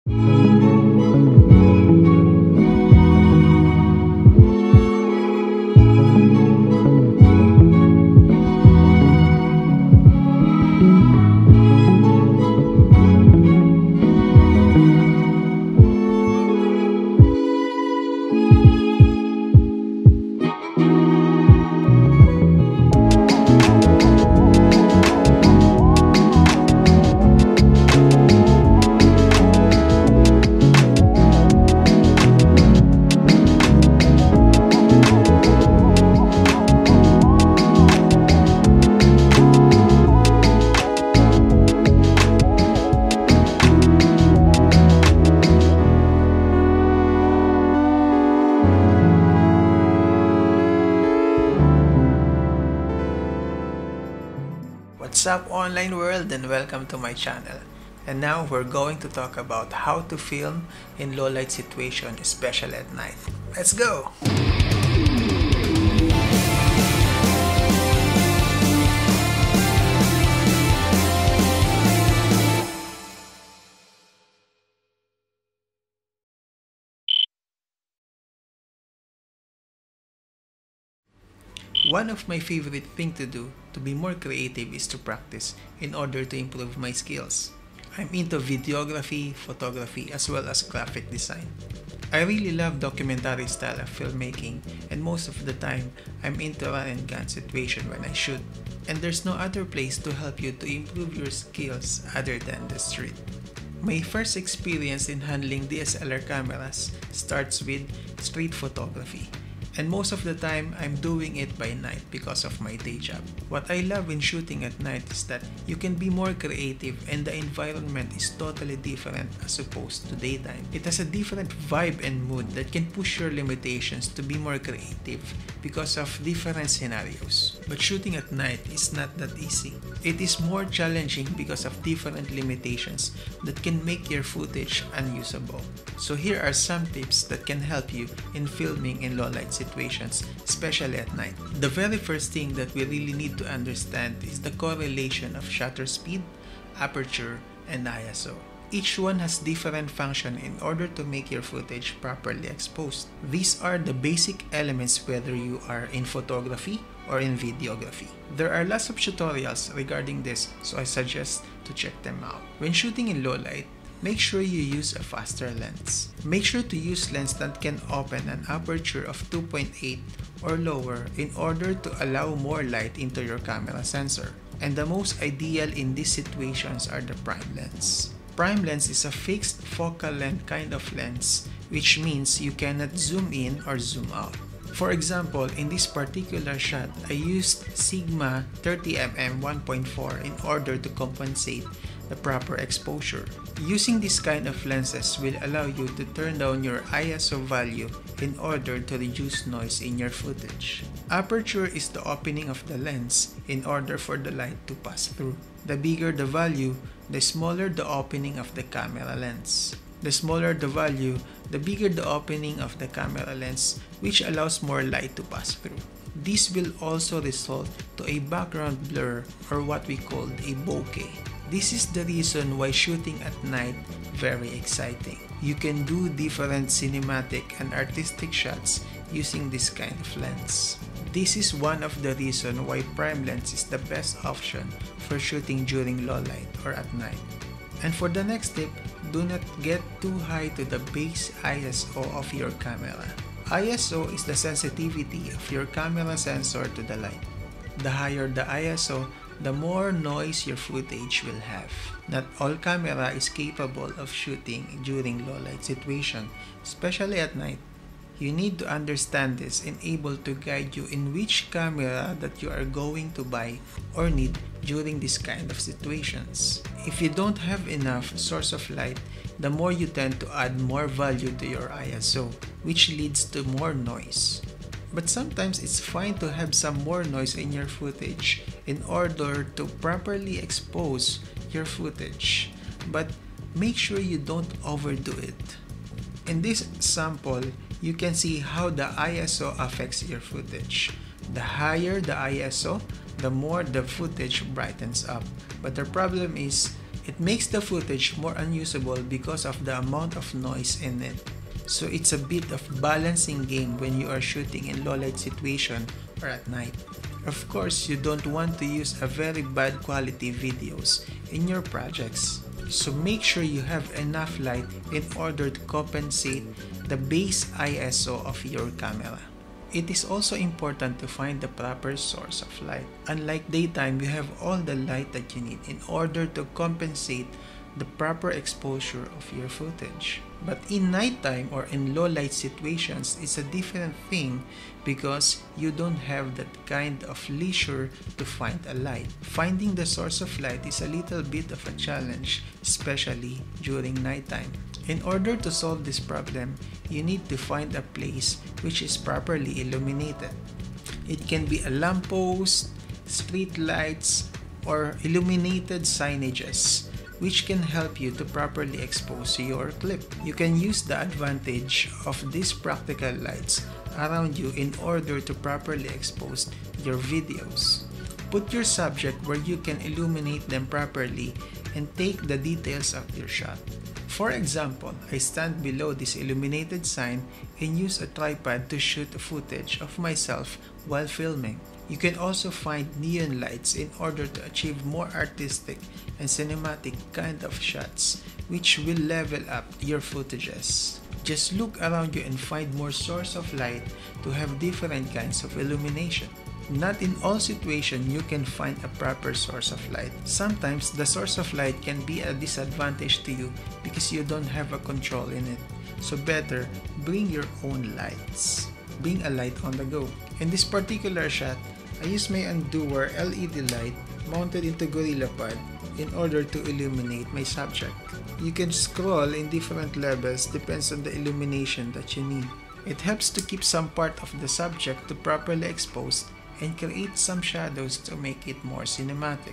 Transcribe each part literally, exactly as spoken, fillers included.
What's up, online world, and welcome to my channel. And now we're going to talk about how to film in low light situation, especially at night. Let's go! One of my favorite things to do to be more creative is to practice in order to improve my skills. I'm into videography, photography, as well as graphic design. I really love documentary style of filmmaking, and most of the time, I'm into run and gun situation when I shoot. And there's no other place to help you to improve your skills other than the street. My first experience in handling D S L R cameras starts with street photography. And most of the time, I'm doing it by night because of my day job. What I love in shooting at night is that you can be more creative and the environment is totally different as opposed to daytime. It has a different vibe and mood that can push your limitations to be more creative because of different scenarios. But shooting at night is not that easy. It is more challenging because of different limitations that can make your footage unusable. So here are some tips that can help you in filming in low light situations, especially at night. The very first thing that we really need to understand is the correlation of shutter speed, aperture, and I S O. Each one has different function in order to make your footage properly exposed. These are the basic elements whether you are in photography or in videography. There are lots of tutorials regarding this, so I suggest to check them out. When shooting in low light, make sure you use a faster lens. Make sure to use lens that can open an aperture of two point eight or lower in order to allow more light into your camera sensor. And the most ideal in these situations are the prime lens. Prime lens is a fixed focal length kind of lens, which means you cannot zoom in or zoom out. For example, in this particular shot, I used Sigma thirty millimeter one point four in order to compensate the proper exposure. Using this kind of lenses will allow you to turn down your I S O value in order to reduce noise in your footage. Aperture is the opening of the lens in order for the light to pass through. The bigger the value, the smaller the opening of the camera lens. The smaller the value, the bigger the opening of the camera lens, which allows more light to pass through. This will also result to a background blur, or what we call a bokeh. This is the reason why shooting at night very exciting. You can do different cinematic and artistic shots using this kind of lens. This is one of the reasons why prime lens is the best option for shooting during low light or at night. And for the next tip, do not get too high to the base I S O of your camera. I S O is the sensitivity of your camera sensor to the light. The higher the I S O, the more noise your footage will have. Not all camera is capable of shooting during low light situation, especially at night. You need to understand this and able to guide you in which camera that you are going to buy or need during this kind of situations. If you don't have enough source of light, the more you tend to add more value to your I S O, which leads to more noise. But sometimes it's fine to have some more noise in your footage in order to properly expose your footage. But make sure you don't overdo it. In this sample, you can see how the I S O affects your footage. The higher the I S O, the more the footage brightens up. But the problem is, It makes the footage more unusable because of the amount of noise in it. So it's a bit of balancing game when you are shooting in low light situation or at night. Of course, you don't want to use a very bad quality videos in your projects. So make sure you have enough light in order to compensate the base I S O of your camera. It is also important to find the proper source of light. Unlike daytime, you have all the light that you need in order to compensate the proper exposure of your footage. But in nighttime or in low light situations, it's a different thing because you don't have that kind of leisure to find a light. Finding the source of light is a little bit of a challenge, especially during nighttime. In order to solve this problem, you need to find a place which is properly illuminated. It can be a lamppost, street lights, or illuminated signages, which can help you to properly expose your clip. You can use the advantage of these practical lights around you in order to properly expose your videos. Put your subject where you can illuminate them properly and take the details of your shot. For example, I stand below this illuminated sign and use a tripod to shoot footage of myself while filming. You can also find neon lights in order to achieve more artistic and cinematic kind of shots, which will level up your footages. Just look around you and find more source of light to have different kinds of illumination. Not in all situations you can find a proper source of light. Sometimes the source of light can be a disadvantage to you because you don't have a control in it. So better bring your own lights. Bring a light on the go. In this particular shot, I use my Undoer L E D light mounted into GorillaPod in order to illuminate my subject. You can scroll in different levels, depends on the illumination that you need. It helps to keep some part of the subject to properly exposed and create some shadows to make it more cinematic.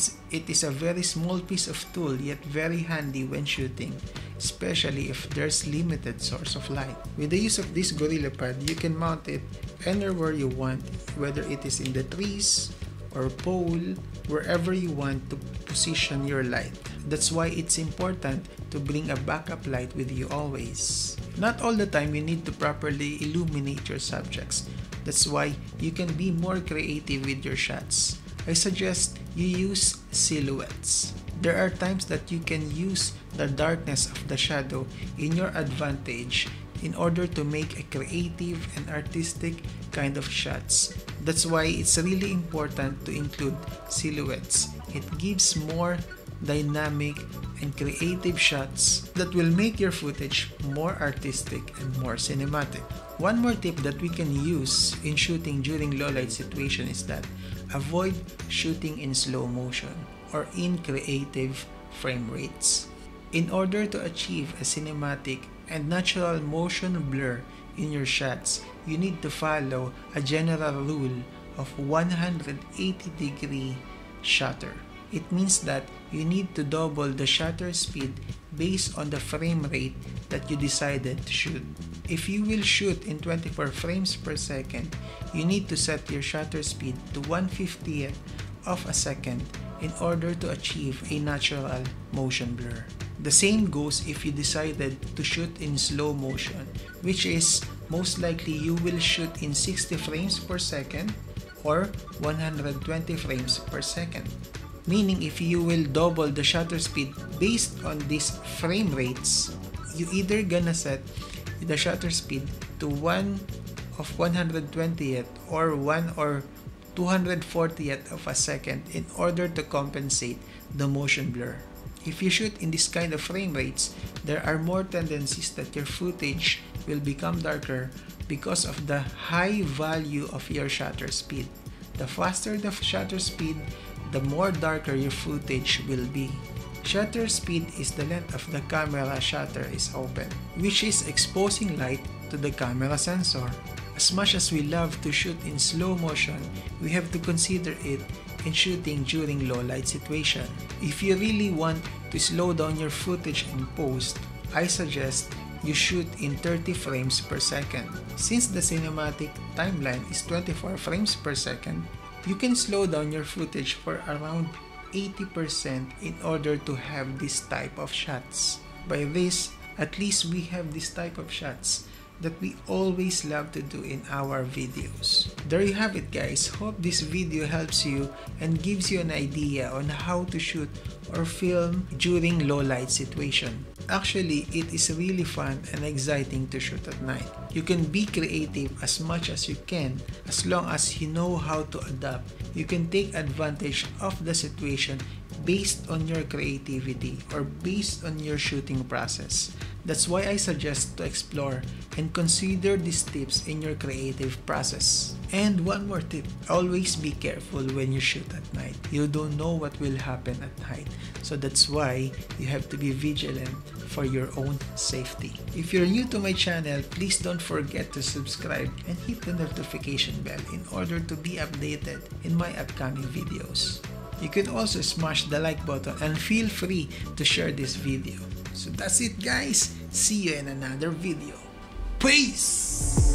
It is a very small piece of tool yet very handy when shooting, especially if there's limited source of light. With the use of this GorillaPod, you can mount it anywhere you want, whether it is in the trees or pole, wherever you want to position your light. That's why it's important to bring a backup light with you always. Not all the time you need to properly illuminate your subjects. That's why you can be more creative with your shots. I suggest you use silhouettes. There are times that you can use the darkness of the shadow in your advantage in order to make a creative and artistic kind of shots. That's why it's really important to include silhouettes. It gives more dynamic and creative shots that will make your footage more artistic and more cinematic. One more tip that we can use in shooting during low light situation is that avoid shooting in slow motion or in creative frame rates. In order to achieve a cinematic and natural motion blur in your shots, you need to follow a general rule of one hundred eighty degree shutter. It means that you need to double the shutter speed based on the frame rate that you decided to shoot. If you will shoot in twenty-four frames per second, you need to set your shutter speed to one fiftieth of a second in order to achieve a natural motion blur. The same goes if you decided to shoot in slow motion, which is most likely you will shoot in sixty frames per second or one hundred twenty frames per second. Meaning if you will double the shutter speed based on these frame rates, you either gonna set the shutter speed to one of one hundred twentieth or one or two hundred fortieth of a second in order to compensate the motion blur. If you shoot in this kind of frame rates, there are more tendencies that your footage will become darker because of the high value of your shutter speed. The faster the shutter speed, the more darker your footage will be. Shutter speed is the length of the camera shutter is open, which is exposing light to the camera sensor. As much as we love to shoot in slow motion, we have to consider it in shooting during low light situation. If you really want to slow down your footage in post, I suggest you shoot in thirty frames per second. Since the cinematic timeline is twenty-four frames per second, you can slow down your footage for around eighty percent in order to have this type of shots. By this, at least we have this type of shots that we always love to do in our videos. There you have it, guys. Hope this video helps you and gives you an idea on how to shoot or film during low light situation. Actually, it is really fun and exciting to shoot at night. You can be creative as much as you can as long as you know how to adapt. You can take advantage of the situation based on your creativity or based on your shooting process. That's why I suggest to explore and consider these tips in your creative process. And one more tip, always be careful when you shoot at night. You don't know what will happen at night. So that's why you have to be vigilant for your own safety. If you're new to my channel, please don't forget to subscribe and hit the notification bell in order to be updated in my upcoming videos. You can also smash the like button and feel free to share this video. So that's it, guys. See you in another video. Peace!